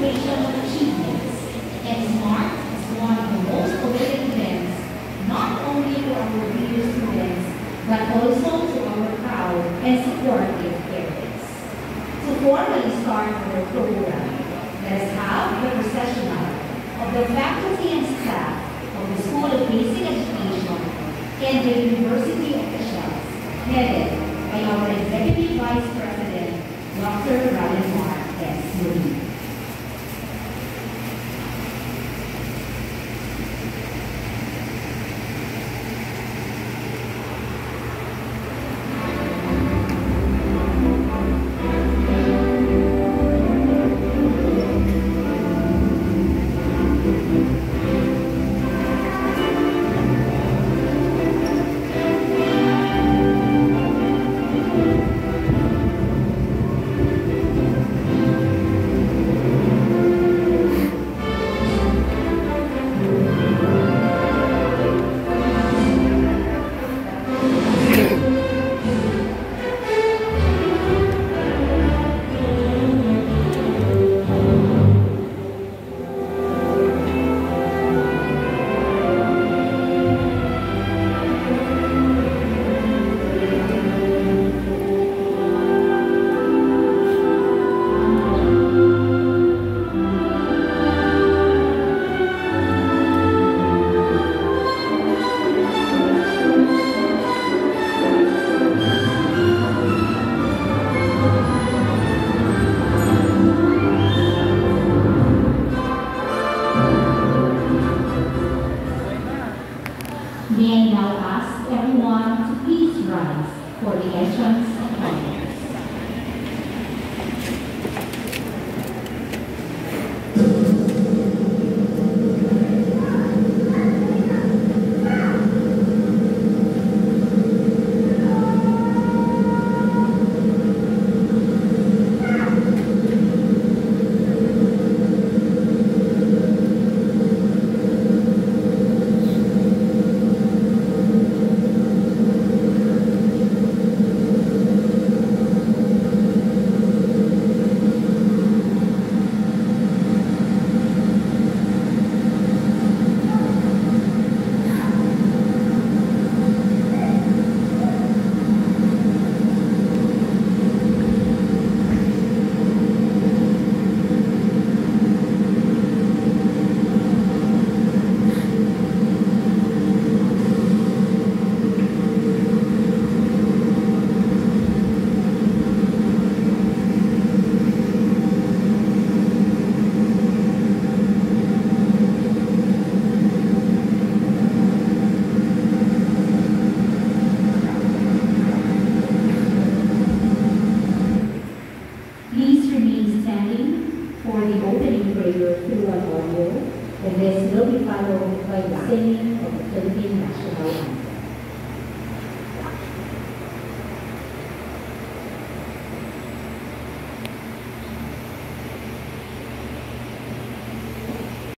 educational achievements, and SMART is one of the most awaited events, not only to our dear students, but also to our proud and supportive parents. To formally start our program, let us have the processional of the faculty and staff of the School of Basic Education and the university officials, headed by our Executive Vice President, Dr. Ryan Mark S. Moody. May I now ask everyone to please rise for the entrance of honors. Please remain standing for the opening prayer through an audio, and this will be followed by the singing of the Philippine National Anthem.